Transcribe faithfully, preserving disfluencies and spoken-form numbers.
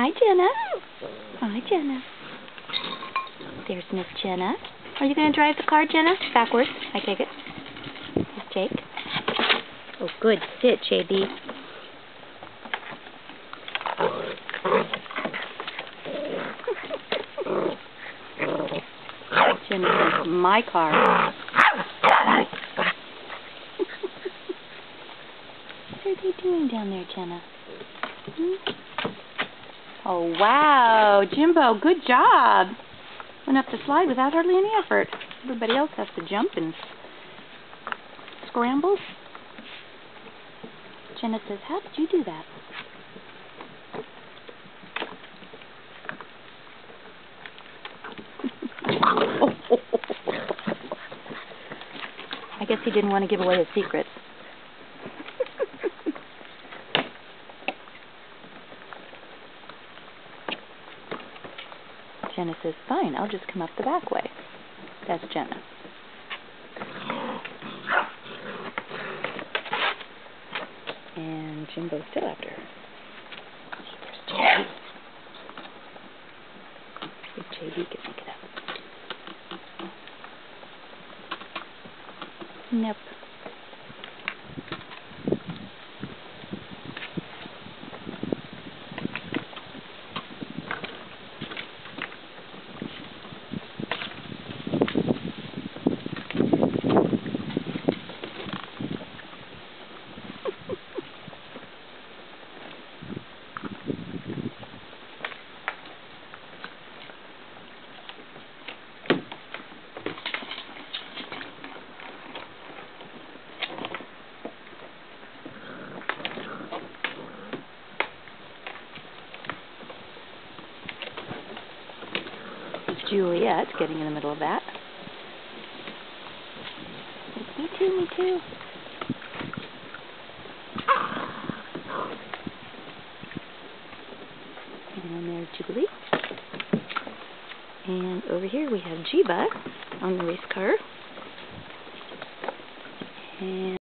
Hi, Jenna. Hi, Jenna. There's Miss Jenna. Are you going to drive the car, Jenna? Backwards. I take it. Yes, Jake. Oh, good. Sit, J B. Jenna says, my car. What are they doing down there, Jenna? Hmm? Oh, wow. Jimbo, good job. Went up the slide without hardly any effort. Everybody else has to jump and scramble. Jenna says, how did you do that? I guess he didn't want to give away his secrets. Jenna says, fine, I'll just come up the back way. That's Jenna. And Jimbo's still after her. See, there's J B. If J B can make it up. Nope. Juliet getting in the middle of that. Me too, me too. And there's Julie. And over here we have Jiba on the race car. And